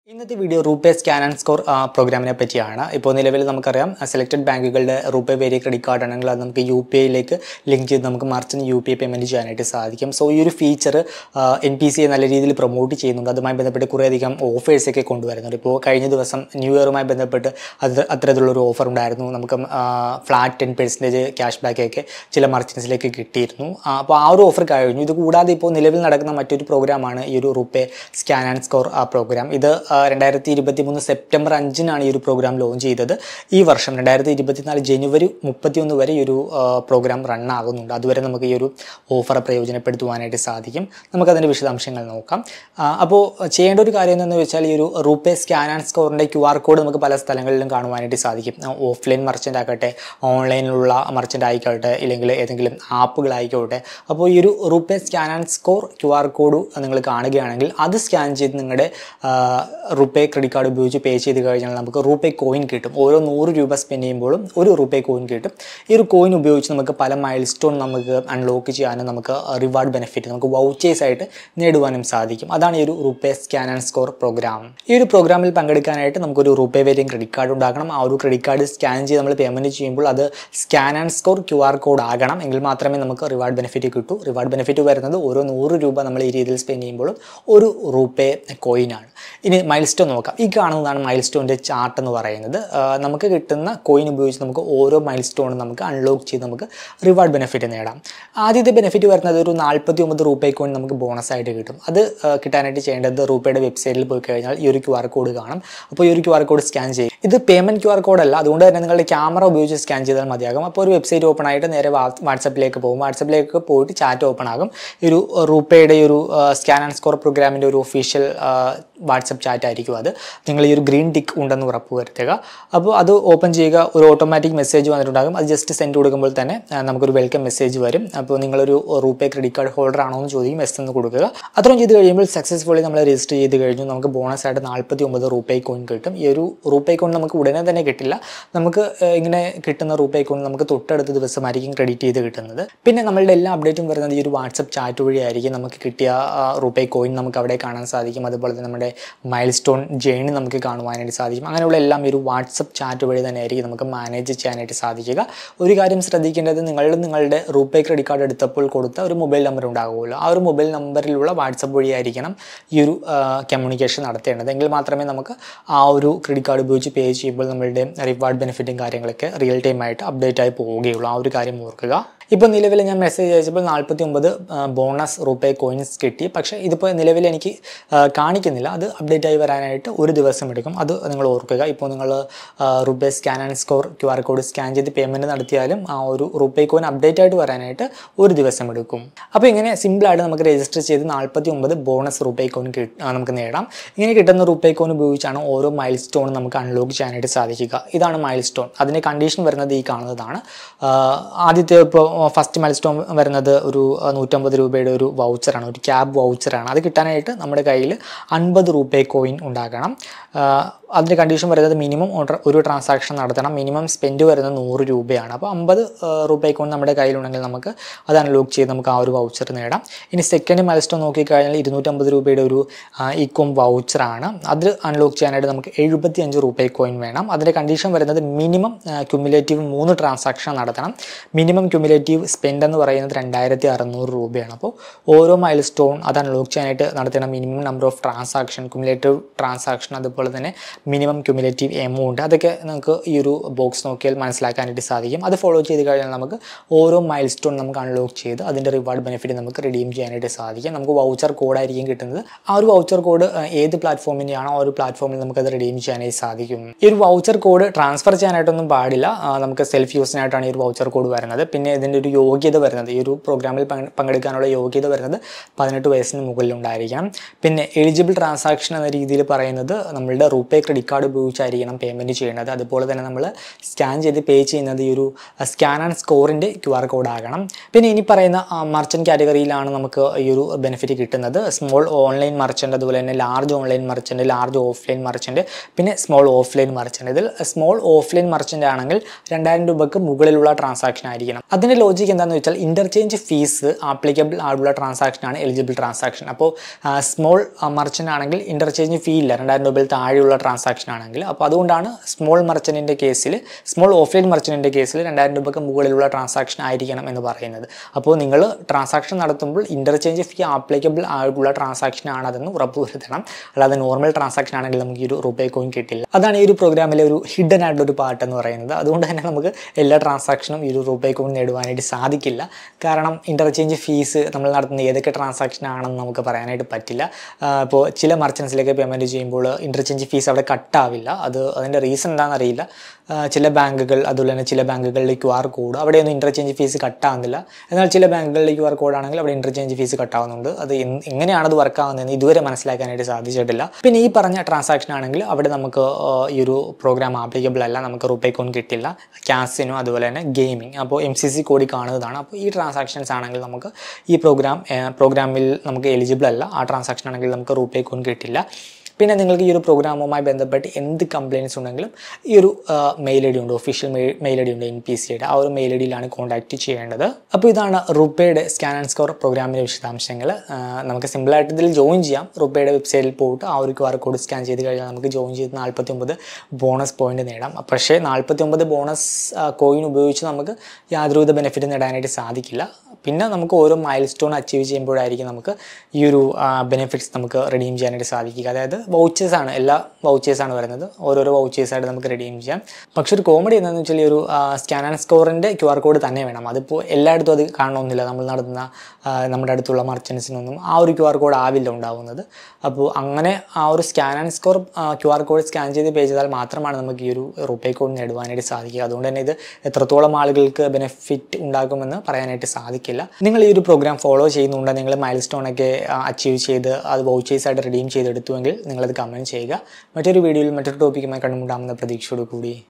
ഇന്നത്തെ video RuPay scan and score പ്രോഗ്രാമിനെ പറ്റിയാണ്. ഇപ്പോൾ നിലവിൽ നമുക്കറിയാം സെലക്ടഡ് ബാങ്കുകളുടെ റൂപേ വേരിയ ക്രെഡിറ്റ് കാർഡ് ആണെങ്കിൽ അത് നമുക്ക് UPIയിലേക്ക് ലിങ്ക് ചെയ്ത് നമുക്ക് മറിച്ച് UPI പേയ്മെൻറ്റ് ചെയ്യാനായിട്ട് സാധിക്കും. സോ ഈ ഒരു ഫീച്ചർ NPCI നല്ല രീതിയിൽ പ്രൊമോട്ട് ചെയ്യുന്നുണ്ട്. അതുമായി ബന്ധപ്പെട്ട് കുറേയധികം ഓഫേഴ്സൊക്കെ കൊണ്ടുവരുന്നുണ്ട്. ഇപ്പോൾ കഴിഞ്ഞ ദിവസം ന്യൂ ഇയറുമായി ബന്ധപ്പെട്ട് അത്തരത്തിലുള്ളൊരു ഓഫർ ഉണ്ടായിരുന്നു. നമുക്ക് ഫ്ലാറ്റ് 10% ക്യാഷ് ബാക്കൊക്കെ ചില മർച്ചൻസിലേക്ക് കിട്ടിയിരുന്നു. അപ്പോൾ ആ ഒരു ഓഫർ കഴിഞ്ഞു. ഇത് കൂടാതെ ഇപ്പോൾ നിലവിൽ നടക്കുന്ന മറ്റൊരു പ്രോഗ്രാമാണ് ഈ ഒരു RuPay scan and score programme. ഇത് 2023 സെപ്റ്റംബർ 5-നാണ് ഈ ഒരു പ്രോഗ്രാം ലോഞ്ച് ചെയ്തത്. ഈ വർഷം 2024 ജനുവരി 31 വരെ ഈ ഒരു പ്രോഗ്രാം റൺ ആകുന്നുണ്ട്. അതുവരെ നമുക്ക് ഈ ഒരു ഓഫർ പ്രയോജനപ്പെടുത്തുവാനായിട്ട് സാധിക്കും. നമുക്കതിൻ്റെ വിശദാംശങ്ങൾ നോക്കാം. അപ്പോൾ ചെയ്യേണ്ട ഒരു കാര്യം എന്താണെന്ന് വെച്ചാൽ ഈ ഒരു റൂപേ സ്കാൻ ആൻഡ് സ്കോറിൻ്റെ QR കോഡ് നമുക്ക് പല സ്ഥലങ്ങളിലും കാണുവാനായിട്ട് സാധിക്കും. ഓഫ്ലൈൻ മർച്ചൻ്റ് ആകട്ടെ, ഓൺലൈനിലുള്ള മർച്ചൻ്റ് ആയിക്കോട്ടെ, ഇല്ലെങ്കിൽ ഏതെങ്കിലും ആപ്പുകളായിക്കോട്ടെ. അപ്പോൾ ഈ ഒരു RuPay scan and score QR code നിങ്ങൾ കാണുകയാണെങ്കിൽ അത് സ്കാൻ ചെയ്ത് നിങ്ങളുടെ റൂപേ ക്രെഡിറ്റ് കാർഡ് ഉപയോഗിച്ച് പേ ചെയ്ത് കഴിഞ്ഞാൽ നമുക്ക് റൂപേ കോയിൻ കിട്ടും. ഓരോ 100 രൂപ സ്പെൻഡ് ചെയ്യുമ്പോഴും ഒരു റൂപേ കോയിൻ കിട്ടും. ഈ ഒരു കോയിൻ ഉപയോഗിച്ച് നമുക്ക് പല മൈൽ സ്റ്റോൺ നമുക്ക് അൺലോക്ക് ചെയ്യാനും നമുക്ക് റിവാർഡ് ബെനിഫിറ്റ് നമുക്ക് വൗച്ചേഴ്സ് ആയിട്ട് നേടുവാനും സാധിക്കും. അതാണ് ഈ ഒരു RuPay scan and score programme. ഈ ഒരു പ്രോഗ്രാമിൽ പങ്കെടുക്കാനായിട്ട് നമുക്കൊരു റൂപേ വേരിയൻ ക്രെഡിറ്റ് കാർഡ് ഉണ്ടാക്കണം. ആ ഒരു ക്രെഡിറ്റ് കാർഡ് സ്കാൻ ചെയ്ത് നമ്മൾ പേയ്മെൻറ്റ് ചെയ്യുമ്പോൾ അത് scan and score QR code ആകണം. എങ്കിൽ മാത്രമേ നമുക്ക് റിവാർഡ് ബെനിഫിറ്റ് കിട്ടൂ. റിവാർഡ് ബെനിഫിറ്റ് വരുന്നത് ഓരോ 100 രൂപ നമ്മൾ ഈ രീതിയിൽ സ്പെൻഡ് ചെയ്യുമ്പോഴും ഒരു റൂപേ കോയിനാണ്. ഇനി മൈൽ സ്റ്റോൺ നോക്കാം. ഈ കാണുന്നതാണ് മൈൽ സ്റ്റോണിൻ്റെ ചാർട്ട് എന്ന് പറയുന്നത്. നമുക്ക് കിട്ടുന്ന കോയിൻ ഉപയോഗിച്ച് നമുക്ക് ഓരോ മൈൽ സ്റ്റോണും നമുക്ക് അൺലോക്ക് ചെയ്ത് നമുക്ക് റിവാർഡ് ബെനിഫിറ്റ് നേടാം. ആദ്യത്തെ ബെനിഫിറ്റ് വരുന്നത് ഒരു 49 റൂപേ കോയിൻ നമുക്ക് ബോണസായിട്ട് കിട്ടും. അത് കിട്ടാനായിട്ട് ചെയ്യേണ്ടത് റൂപേയുടെ വെബ്സൈറ്റിൽ പോയി കഴിഞ്ഞാൽ ഈ ഒരു QR കോഡ് കാണും. അപ്പോൾ ഈ ഒരു QR കോഡ് സ്കാൻ ചെയ്യും. ഇത് പേയ്മെൻറ്റ് QR കോഡ് അല്ല, അതുകൊണ്ട് തന്നെ നിങ്ങളുടെ ക്യാമറ ഉപയോഗിച്ച് സ്കാൻ ചെയ്താൽ മതിയാകും. അപ്പോൾ ഒരു വെബ്സൈറ്റ് ഓപ്പൺ ആയിട്ട് നേരെ വാട്സപ്പിലേക്ക് പോകും. വാട്സപ്പിലേക്ക് പോയിട്ട് ചാറ്റ് ഓപ്പൺ ആകും. ഈ ഒരു റൂപേയുടെ ഒരു സ്കാൻ ആൻഡ് സ്കോർ പ്രോഗ്രാമിൻ്റെ ഒരു ഒഫീഷ്യൽ വാട്സപ്പ് ചാറ്റ് ആയിരിക്കും അത്. നിങ്ങൾ ഈ ഒരു ഗ്രീൻ ടിക്ക് ഉണ്ടെന്ന് ഉറപ്പ് വരുത്തുക. അപ്പോൾ അത് ഓപ്പൺ ചെയ്യുക. ഒരു ഓട്ടോമാറ്റിക് മെസ്സേജ് വന്നിട്ടുണ്ടാകും. അത് ജസ്റ്റ് സെൻഡ് കൊടുക്കുമ്പോൾ തന്നെ നമുക്കൊരു വെൽക്കം മെസ്സേജ് വരും. അപ്പോൾ നിങ്ങളൊരു റൂപേ ക്രെഡിറ്റ് കാർഡ് ഹോൾഡർ ആണോ എന്ന് ചോദിക്കും. എസ് എന്ന് കൊടുക്കുക. അത്രയും ചെയ്ത് കഴിയുമ്പോൾ സക്സസ്ഫുള്ളി നമ്മൾ രജിസ്റ്റർ ചെയ്ത് കഴിഞ്ഞു. നമുക്ക് ബോണസായിട്ട് 49 റൂപേ കോയിൻ കിട്ടും. ഈ ഒരു റൂപേ കോയിൻ നമുക്ക് ഉടനെ തന്നെ കിട്ടില്ല. നമുക്ക് ഇങ്ങനെ കിട്ടുന്ന റൂപേ കോയിൻ നമുക്ക് തൊട്ടടുത്ത ദിവസമായിരിക്കും ക്രെഡിറ്റ് ചെയ്ത് കിട്ടുന്നത്. പിന്നെ നമ്മളുടെ എല്ലാ അപ്ഡേറ്റും വരുന്നത് ഈ ഒരു വാട്സപ്പ് ചാറ്റ് വഴിയായിരിക്കും. നമുക്ക് കിട്ടിയ റൂപേ കോയിൻ നമുക്ക് അവിടെ കാണാൻ സാധിക്കും. അതുപോലെ തന്നെ നമ്മുടെ മൈൽ സ്റ്റോൺ ജേണി നമുക്ക് കാണുവാനായിട്ട് സാധിക്കും. അങ്ങനെയുള്ള എല്ലാം ഈ ഒരു വാട്സപ്പ് ചാറ്റ് വഴി തന്നെ ആയിരിക്കും നമുക്ക് മാനേജ് ചെയ്യാനായിട്ട് സാധിക്കുക. ഒരു കാര്യം ശ്രദ്ധിക്കേണ്ടത്, നിങ്ങളുടെ റൂപേ ക്രെഡിറ്റ് കാർഡ് എടുത്തപ്പോൾ കൊടുത്ത ഒരു മൊബൈൽ നമ്പർ ഉണ്ടാകുമല്ലോ, ആ ഒരു മൊബൈൽ നമ്പറിലുള്ള വാട്സപ്പ് വഴിയായിരിക്കണം ഈ ഒരു കമ്മ്യൂണിക്കേഷൻ നടത്തേണ്ടത്. എങ്കിൽ മാത്രമേ നമുക്ക് ആ ഒരു ക്രെഡിറ്റ് കാർഡ് ഉപയോഗിച്ച് പേ ചെയ്യുമ്പോൾ നമ്മളുടെ റിവാർഡ് ബെനിഫിറ്റും കാര്യങ്ങളൊക്കെ റിയൽ ടൈം ആയിട്ട് അപ്ഡേറ്റ് ആയി പോവുകയുള്ളൂ. ആ ഒരു കാര്യം ഓർക്കുക. ഇപ്പോൾ നിലവിൽ ഞാൻ മെസ്സേജ് അയച്ചപ്പോൾ 49 ബോണസ് റൂപേ കോയിൻസ് കിട്ടി. പക്ഷേ ഇതിപ്പോൾ നിലവിൽ എനിക്ക് കാണിക്കുന്നില്ല. അത് അപ്ഡേറ്റ് ആയി വരാനായിട്ട് ഒരു ദിവസം എടുക്കും. അത് നിങ്ങൾ ഓർക്കുക. ഇപ്പോൾ നിങ്ങൾ RuPay scan and score QR code scan ചെയ്ത് പേയ്മെൻറ്റ് നടത്തിയാലും ആ ഒരു റൂപേ കോയിൻ അപ്ഡേറ്റ് ആയിട്ട് വരാനായിട്ട് ഒരു ദിവസം എടുക്കും. അപ്പോൾ ഇങ്ങനെ സിമ്പിളായിട്ട് നമുക്ക് രജിസ്റ്റർ ചെയ്ത് 49 ബോണസ് റൂപേ കോയിൻ നമുക്ക് നേടാം. ഇങ്ങനെ കിട്ടുന്ന റൂപേ കോയിൻ ഉപയോഗിച്ചാണ് ഓരോ മൈൽ സ്റ്റോൺ നമുക്ക് അൺലോക്ക് ചെയ്യാനായിട്ട് സാധിക്കുക. ഇതാണ് മൈൽ സ്റ്റോൺ. അതിൻ്റെ കണ്ടീഷൻ വരുന്നത് ഈ കാണുന്നതാണ്. ആദ്യത്തെ ഇപ്പോൾ ഫസ്റ്റ് മൈൽ സ്റ്റോൺ വരുന്നത് ഒരു 150 രൂപയുടെ ഒരു വൗച്ചറാണ്, ഒരു ക്യാബ് വൗച്ചറാണ്. അത് കിട്ടാനായിട്ട് നമ്മുടെ കയ്യിൽ 50 റൂപേ കോയിൻ ഉണ്ടാകണം. അതിൻ്റെ കണ്ടീഷൻ വരുന്നത് മിനിമം ഒരു ട്രാൻസാക്ഷൻ നടത്തണം. മിനിമം സ്പെൻഡ് വരുന്നത് 100 രൂപയാണ്. അപ്പോൾ 50 റൂപേ കോയിൻ നമ്മുടെ കയ്യിലുണ്ടെങ്കിൽ നമുക്ക് അത് അൺലോക്ക് ചെയ്ത് നമുക്ക് ആ ഒരു വൗച്ചർ നേടാം. ഇനി സെക്കൻഡ് മൈൽ സ്റ്റോൺ നോക്കിക്കഴിഞ്ഞാൽ 250 രൂപയുടെ ഒരു ഇക്കോം വൗച്ചറാണ്. അത് അൺലോക്ക് ചെയ്യാനായിട്ട് നമുക്ക് 75 റൂപേ കോയിൻ വേണം. അതിൻ്റെ കണ്ടീഷൻ വരുന്നത് മിനിമം ക്യുമുലേറ്റീവ് 3 ട്രാൻസാക്ഷൻ നടത്തണം. മിനിമം ക്യുമുലേറ്റീവ് സ്പെൻഡ് എന്ന് പറയുന്നത് 2600 രൂപയാണ്. അപ്പോൾ ഓരോ മൈൽ സ്റ്റോൺ അത് അൺലോക്ക് ചെയ്യാനായിട്ട് നടത്തുന്ന minimum number of transaction, cumulative transaction, അതുപോലെ തന്നെ മിനിമം ക്യുമുലേറ്റീവ് എമൗണ്ട്, അതൊക്കെ നമുക്ക് ഈ ഒരു ബോക്സ് നോക്കിയാൽ മനസ്സിലാക്കാനായിട്ട് സാധിക്കും. അത് ഫോളോ ചെയ്ത് കഴിഞ്ഞാൽ നമുക്ക് ഓരോ മൈൽ സ്റ്റോൺ നമുക്ക് അൺലോക്ക് ചെയ്ത് അതിൻ്റെ റിവാർഡ് ബെനിഫിറ്റ് നമുക്ക് റിഡീം ചെയ്യാനായിട്ട് സാധിക്കും. നമുക്ക് വൗച്ചർ കോഡായിരിക്കും കിട്ടുന്നത്. ആ ഒരു വൗച്ചർ കോഡ് ഏത് പ്ലാറ്റ്ഫോമിൻ്റെയാണോ ആ ഒരു പ്ലാറ്റ്ഫോമിൽ നമുക്കത് റിഡീം ചെയ്യാനായിട്ട് സാധിക്കും. ഈ ഒരു വൗച്ചർ കോഡ് ട്രാൻസ്ഫർ ചെയ്യാനായിട്ടൊന്നും പാടില്ല. നമുക്ക് സെൽഫ് യൂസിനായിട്ടാണ് ഈ ഒരു വൗച്ചർ കോഡ് വരുന്നത്. പിന്നെ ഇതിൻ്റെ ഒരു യോഗ്യത വരുന്നത്, ഈ ഒരു പ്രോഗ്രാമിൽ പങ്കെടുക്കാനുള്ള യോഗ്യത വരുന്നത് 18 വയസ്സിന് മുകളിലുണ്ടായിരിക്കണം. പിന്നെ എലിജിബിൾ ട്രാൻസാക്ഷൻ എന്ന രീതിയിൽ പറയുന്നത് നമ്മളുടെ റൂപേ ക്രെഡിറ്റ് ക്രെഡിറ്റ് കാർഡ് ഉപയോഗിച്ചായിരിക്കണം പേയ്മെൻറ്റ് ചെയ്യുന്നത്. അതുപോലെ തന്നെ നമ്മൾ സ്കാൻ ചെയ്ത് പേ ചെയ്യുന്നത് ഈ ഒരു സ്കാൻ ആൻഡ് സ്കോറിൻ്റെ QR കോഡ് ആകണം. പിന്നെ ഇനി പറയുന്ന മർച്ചൻറ്റ് കാറ്റഗറിയിലാണ് നമുക്ക് ഈ ഒരു ബെനിഫിറ്റ് കിട്ടുന്നത്. സ്മോൾ ഓൺലൈൻ മർച്ചൻ്റ്, അതുപോലെ തന്നെ large online merchant, large offline merchant, പിന്നെ സ്മോൾ ഓഫ്ലൈൻ മർച്ചൻ്റ്. ഇതിൽ സ്മോൾ ഓഫ്ലൈൻ മർച്ചൻ്റ് ആണെങ്കിൽ 2000 രൂപയ്ക്ക് മുകളിലുള്ള ട്രാൻസാക്ഷൻ ആയിരിക്കണം. അതിൻ്റെ ലോജിക്ക് എന്താണെന്ന് വെച്ചാൽ ഇൻ്റർചേഞ്ച് ഫീസ് ആപ്ലിക്കബിൾ ആയിട്ടുള്ള ട്രാൻസാക്ഷനാണ് എലിജിബിൾ ട്രാൻസാക്ഷൻ. അപ്പോൾ സ്മോൾ മർച്ചൻ്റ് ആണെങ്കിൽ ഇൻ്റർചേഞ്ച് ഫീ ഇല്ല 2000 രൂപയിൽ താഴെയുള്ള ട്രാൻസാക്ഷൻ ആണെങ്കിൽ. അപ്പോൾ അതുകൊണ്ടാണ് സ്മോൾ മർച്ചൻറ്റിൻ്റെ കേസിൽ, സ്മോൾ ഓഫ്ലൈൻ മർച്ചൻറ്റിൻ്റെ കേസിൽ 2000 രൂപയ്ക്ക് മുകളിലുള്ള ട്രാൻസാക്ഷൻ ആയിരിക്കണം എന്ന് പറയുന്നത്. അപ്പോൾ നിങ്ങൾ ട്രാൻസാക്ഷൻ നടത്തുമ്പോൾ ഇൻ്റർചേഞ്ച് ഫീ ആപ്ലിക്കബിൾ ആയിട്ടുള്ള ട്രാൻസാക്ഷൻ ആണതെന്ന് ഉറപ്പുവരുത്തണം. അല്ലാതെ നോർമൽ ട്രാൻസാക്ഷൻ ആണെങ്കിൽ നമുക്ക് ഈ ഒരു റുപേ കോയിൻ കിട്ടില്ല. അതാണ് ഈ ഒരു പ്രോഗ്രാമിലെ ഒരു ഹിഡൻ ആയിട്ടുള്ളൊരു പാർട്ട് എന്ന് പറയുന്നത്. അതുകൊണ്ട് തന്നെ നമുക്ക് എല്ലാ ട്രാൻസാക്ഷനും ഈ ഒരു റുപേ കോയിൻ നേടുവാനായിട്ട് സാധിക്കില്ല. കാരണം ഇൻ്റർചേഞ്ച് ഫീസ് നമ്മൾ നടത്തുന്ന ഏതൊക്കെ ട്രാൻസാക്ഷൻ ആണെന്ന് നമുക്ക് പറയാനായിട്ട് പറ്റില്ല. ഇപ്പോൾ ചില മർച്ചൻസിലേക്ക് പേയ്മെൻറ്റ് ചെയ്യുമ്പോൾ ഇൻ്റർചേഞ്ച് ഫീസ് അവിടെ കട്ടാവില്ല. അതിൻ്റെ റീസൺ എന്താണെന്ന് അറിയില്ല. ചില ബാങ്കുകൾ, അതുപോലെ തന്നെ ചില ബാങ്കുകളിലെ QR കോഡ് അവിടെയൊന്നും ഇൻ്റർചേഞ്ച് ഫീസ് കട്ടാവുന്നില്ല. എന്നാൽ ചില ബാങ്കുകളിലെ QR കോഡ് ആണെങ്കിൽ അവിടെ ഇൻ്റർചേഞ്ച് ഫീസ് കട്ടാവുന്നുണ്ട്. അത് എങ്ങനെയാണത് വർക്ക് ആവുന്നതെന്ന് ഇതുവരെ മനസ്സിലാക്കാനായിട്ട് സാധിച്ചിട്ടില്ല. പിന്നെ ഈ പറഞ്ഞ ട്രാൻസാക്ഷൻ ആണെങ്കിൽ അവിടെ നമുക്ക് ഈ ഒരു പ്രോഗ്രാം ആപ്ലിക്കബിൾ അല്ല, നമുക്ക് റുപേ കോയിൻ കിട്ടില്ല. കാസിനോ അതുപോലെ തന്നെ ഗെയിമിംഗ്, അപ്പോൾ MCC കോഡിൽ കാണുന്നതാണ്. അപ്പോൾ ഈ ട്രാൻസാക്ഷൻസ് ആണെങ്കിൽ നമുക്ക് ഈ പ്രോഗ്രാമിൽ നമുക്ക് എലിജിബിൾ അല്ല. ആ ട്രാൻസാക്ഷൻ ആണെങ്കിൽ നമുക്ക് റുപേ കോയിൻ കിട്ടില്ല. പിന്നെ നിങ്ങൾക്ക് ഈ ഒരു പ്രോഗ്രാമുമായി ബന്ധപ്പെട്ട് എന്ത് കംപ്ലയിൻറ്റ്സ് ഉണ്ടെങ്കിലും ഈ ഒരു മെയിൽ ഐ ഡി ഉണ്ട്, ഒഫീഷ്യൽ മെയിൽ ഐ ഡി ഉണ്ട് NPCയുടെ. ആ ഒരു മെയിൽ ഐ ഡിയിലാണ് കോൺടാക്റ്റ് ചെയ്യേണ്ടത്. അപ്പോൾ ഇതാണ് റുപേയുടെ സ്കാൻ ആൻഡ് സ്കോർ പ്രോഗ്രാമിൻ്റെ വിശദാംശങ്ങൾ. നമുക്ക് സിമ്പിളായിട്ട് ഇതിൽ ജോയിൻ ചെയ്യാം. റുപേയുടെ വെബ്സൈറ്റിൽ പോയിട്ട് ആ ഒരു QR കോഡ് സ്കാൻ ചെയ്ത് കഴിഞ്ഞാൽ നമുക്ക് ജോയിൻ ചെയ്ത് 49 ബോണസ് പോയിന്റ് നേടാം. പക്ഷേ 49 ബോണസ് കോയിൻ ഉപയോഗിച്ച് നമുക്ക് യാതൊരുവിധ ബെനിഫിറ്റ് നേടാനായിട്ട് സാധിക്കില്ല. പിന്നെ നമുക്ക് ഓരോ മൈൽ സ്റ്റോൺ അച്ചീവ് ചെയ്യുമ്പോഴായിരിക്കും നമുക്ക് ഈ ഒരു ബെനിഫിറ്റ്സ് നമുക്ക് റിഡീം ചെയ്യാനായിട്ട് സാധിക്കുക. അതായത് വൗച്ചേഴ്സാണ്, എല്ലാ വൗച്ചേഴ്സാണ് വരുന്നത്. ഓരോരോ വൗച്ചേഴ്സായിട്ട് നമുക്ക് റിഡീം ചെയ്യാം. പക്ഷെ ഒരു കോമഡി എന്താണെന്ന് വെച്ചാൽ ഈ ഒരു സ്കാൻ ആൻഡ് സ്കോറിൻ്റെ QR കോഡ് തന്നെ വേണം. അതിപ്പോൾ എല്ലായിടത്തും അത് കാണണമെന്നില്ല. നമ്മൾ നടത്തുന്ന നമ്മുടെ അടുത്തുള്ള മർച്ചൻസിനൊന്നും ആ ഒരു QR കോഡ് ആവില്ല ഉണ്ടാവുന്നത്. അപ്പോൾ അങ്ങനെ ആ ഒരു scan and score QR code scan ചെയ്ത് പേ ചെയ്താൽ മാത്രമാണ് നമുക്ക് ഈ ഒരു റുപേ കോഡ് നേടുവാനായിട്ട് സാധിക്കുക. അതുകൊണ്ട് തന്നെ ഇത് എത്രത്തോളം ആളുകൾക്ക് ബെനിഫിറ്റ് ഉണ്ടാകുമെന്ന് പറയാനായിട്ട് സാധിക്കില്ല. നിങ്ങൾ ഈ ഒരു പ്രോഗ്രാം ഫോളോ ചെയ്യുന്നുണ്ട്, നിങ്ങൾ മൈൽ സ്റ്റോണൊക്കെ അച്ചീവ് ചെയ്ത് അത് വൗച്ചേഴ്സായിട്ട് റിഡീം ചെയ്തെടുത്തുവെങ്കിൽ നിങ്ങളത് കമൻറ്റ് ചെയ്യുക. മറ്റൊരു വീഡിയോയിൽ മറ്റൊരു ടോപ്പിക്കുമായി കണ്ടുമുട്ടാമെന്ന പ്രതീക്ഷയോടുകൂടി